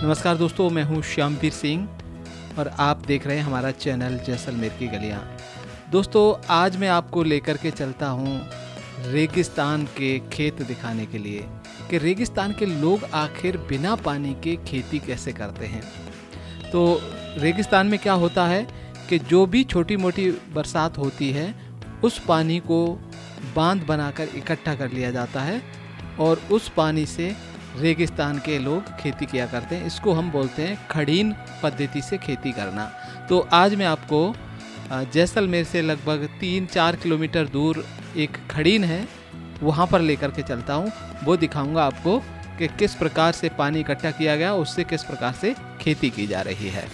नमस्कार दोस्तों, मैं हूं श्यामवीर सिंह और आप देख रहे हैं हमारा चैनल जैसलमेर की गलियां। दोस्तों, आज मैं आपको लेकर के चलता हूं रेगिस्तान के खेत दिखाने के लिए कि रेगिस्तान के लोग आखिर बिना पानी के खेती कैसे करते हैं। तो रेगिस्तान में क्या होता है कि जो भी छोटी मोटी बरसात होती है उस पानी को बांध बनाकर इकट्ठा कर लिया जाता है और उस पानी से रेगिस्तान के लोग खेती किया करते हैं। इसको हम बोलते हैं खड़ीन पद्धति से खेती करना। तो आज मैं आपको जैसलमेर से लगभग 3-4 किलोमीटर दूर एक खड़ीन है, वहाँ पर लेकर के चलता हूँ। वो दिखाऊंगा आपको कि किस प्रकार से पानी इकट्ठा किया गया, उससे किस प्रकार से खेती की जा रही है।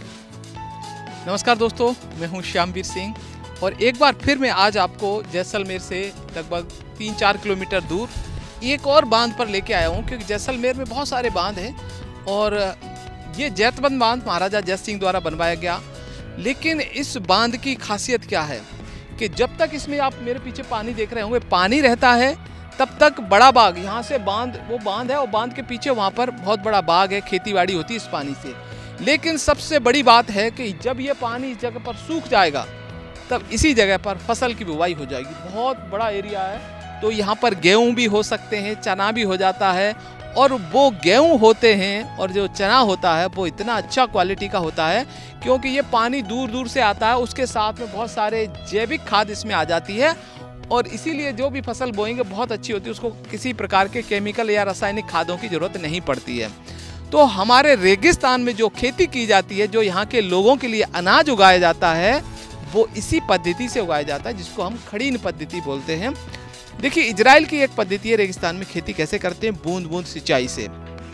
नमस्कार दोस्तों, मैं हूं श्यामवीर सिंह और एक बार फिर मैं आज आपको जैसलमेर से लगभग 3-4 किलोमीटर दूर एक और बांध पर लेके आया हूं, क्योंकि जैसलमेर में बहुत सारे बांध हैं और ये जैतबंद बांध महाराजा जय सिंह द्वारा बनवाया गया। लेकिन इस बांध की खासियत क्या है कि जब तक इसमें आप मेरे पीछे पानी देख रहे होंगे, पानी रहता है, तब तक बड़ा बाग, यहाँ से वो बांध है और बांध के पीछे वहाँ पर बहुत बड़ा बाग है, खेतीबाड़ी होती है इस पानी से। लेकिन सबसे बड़ी बात है कि जब ये पानी इस जगह पर सूख जाएगा तब इसी जगह पर फसल की बुवाई हो जाएगी। बहुत बड़ा एरिया है, तो यहाँ पर गेहूँ भी हो सकते हैं, चना भी हो जाता है। और वो गेहूँ होते हैं और जो चना होता है वो इतना अच्छा क्वालिटी का होता है क्योंकि ये पानी दूर दूर से आता है। उसके साथ में बहुत सारे जैविक खाद इसमें आ जाती है और इसीलिए जो भी फसल बोएंगे बहुत अच्छी होती है। उसको किसी प्रकार के केमिकल या रासायनिक खादों की ज़रूरत नहीं पड़ती है। तो हमारे रेगिस्तान में जो खेती की जाती है, जो यहाँ के लोगों के लिए अनाज उगाया जाता है, वो इसी पद्धति से उगाया जाता है, जिसको हम खड़ीन पद्धति बोलते हैं। देखिए, इजराइल की एक पद्धति है रेगिस्तान में खेती कैसे करते हैं, बूंद बूंद सिंचाई से।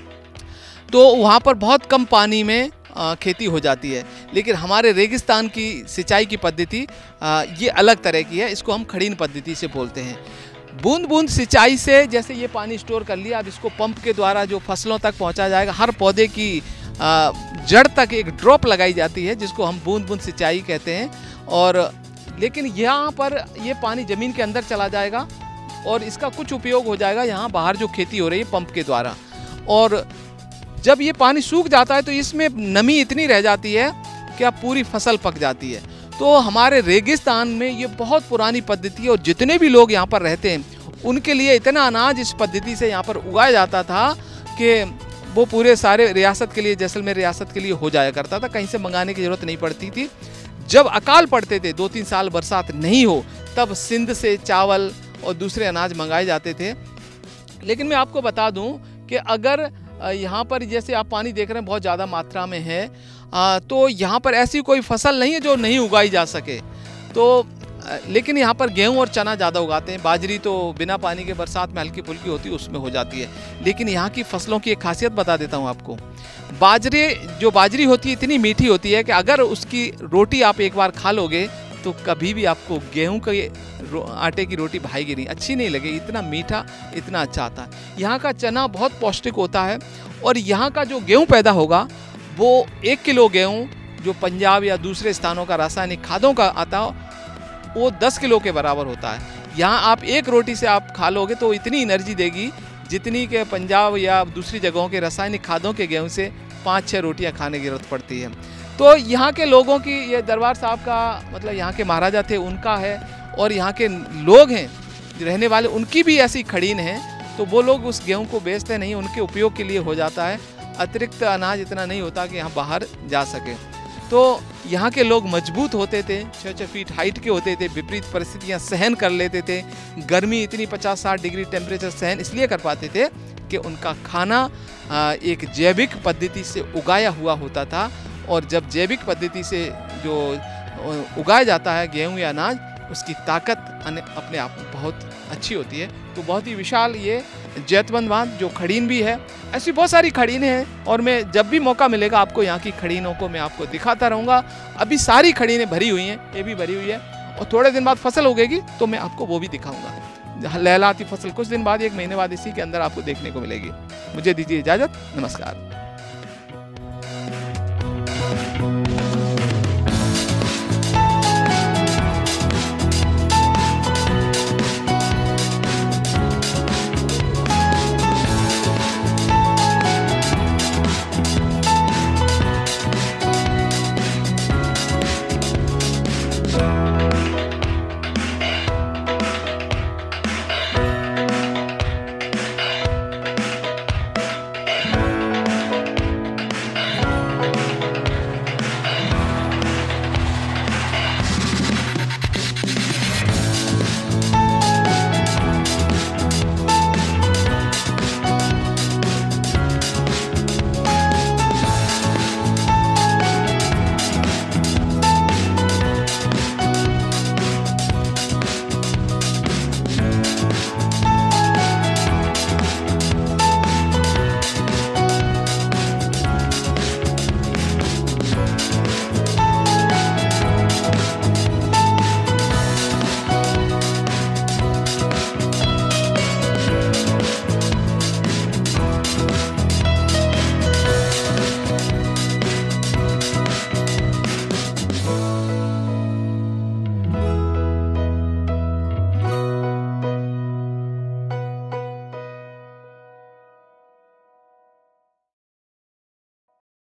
तो वहाँ पर बहुत कम पानी में खेती हो जाती है। लेकिन हमारे रेगिस्तान की सिंचाई की पद्धति ये अलग तरह की है, इसको हम खड़ीन पद्धति से बोलते हैं। बूंद बूंद सिंचाई से जैसे ये पानी स्टोर कर लिया, अब इसको पंप के द्वारा जो फसलों तक पहुँचाया जाएगा, हर पौधे की जड़ तक एक ड्रॉप लगाई जाती है, जिसको हम बूंद बूंद सिंचाई कहते हैं। और लेकिन यहाँ पर ये पानी ज़मीन के अंदर चला जाएगा और इसका कुछ उपयोग हो जाएगा यहाँ बाहर जो खेती हो रही है पंप के द्वारा। और जब ये पानी सूख जाता है तो इसमें नमी इतनी रह जाती है कि अब पूरी फसल पक जाती है। तो हमारे रेगिस्तान में ये बहुत पुरानी पद्धति है और जितने भी लोग यहाँ पर रहते हैं उनके लिए इतना अनाज इस पद्धति से यहाँ पर उगाया जाता था कि वो पूरे सारे रियासत के लिए, जैसलमेर रियासत के लिए हो जाया करता था। कहीं से मंगाने की ज़रूरत नहीं पड़ती थी। जब अकाल पड़ते थे, 2-3 साल बरसात नहीं हो, तब सिंध से चावल और दूसरे अनाज मंगाए जाते थे। लेकिन मैं आपको बता दूं कि अगर यहाँ पर जैसे आप पानी देख रहे हैं बहुत ज़्यादा मात्रा में है, तो यहाँ पर ऐसी कोई फसल नहीं है जो नहीं उगाई जा सके। तो लेकिन यहाँ पर गेहूँ और चना ज़्यादा उगाते हैं। बाजरी तो बिना पानी के बरसात में हल्की फुल्की होती है, उसमें हो जाती है। लेकिन यहाँ की फसलों की एक खासियत बता देता हूँ आपको। बाजरी होती है, इतनी मीठी होती है कि अगर उसकी रोटी आप एक बार खा लोगे तो कभी भी आपको गेहूं के आटे की रोटी भाएगी नहीं, अच्छी नहीं लगेगी। इतना मीठा, इतना अच्छा आता है। यहाँ का चना बहुत पौष्टिक होता है और यहाँ का जो गेहूं पैदा होगा वो 1 किलो गेहूं जो पंजाब या दूसरे स्थानों का रासायनिक खादों का आता है वो 10 किलो के बराबर होता है। यहाँ आप एक रोटी से आप खा लोगे तो इतनी एनर्जी देगी जितनी के पंजाब या दूसरी जगहों के रासायनिक खादों के गेहूँ से 5-6 रोटियाँ खाने की जरूरत पड़ती है। तो यहाँ के लोगों की, ये दरबार साहब का मतलब यहाँ के महाराजा थे उनका है, और यहाँ के लोग हैं रहने वाले उनकी भी ऐसी खड़ीन है। तो वो लोग उस गेहूं को बेचते नहीं, उनके उपयोग के लिए हो जाता है। अतिरिक्त अनाज इतना नहीं होता कि यहाँ बाहर जा सके। तो यहाँ के लोग मजबूत होते थे, 6-6 फीट हाइट के होते थे, विपरीत परिस्थितियाँ सहन कर लेते थे। गर्मी इतनी 50-60 डिग्री टेम्परेचर सहन इसलिए कर पाते थे कि उनका खाना एक जैविक पद्धति से उगाया हुआ होता था। और जब जैविक पद्धति से जो उगाया जाता है गेहूं या अनाज, उसकी ताकत अपने आप में बहुत अच्छी होती है। तो बहुत ही विशाल ये जैतबंद बांध जो खड़ीन भी है, ऐसी बहुत सारी खड़ीनें हैं और मैं जब भी मौका मिलेगा आपको यहाँ की खड़ीनों को मैं आपको दिखाता रहूँगा। अभी सारी खड़ीनें भरी हुई हैं, ये भी भरी हुई है और थोड़े दिन बाद फसल उगेगी तो मैं आपको वो भी दिखाऊँगा। लहलाती फसल कुछ दिन बाद, 1 महीने बाद इसी के अंदर आपको देखने को मिलेगी। मुझे दीजिए इजाज़त, नमस्कार।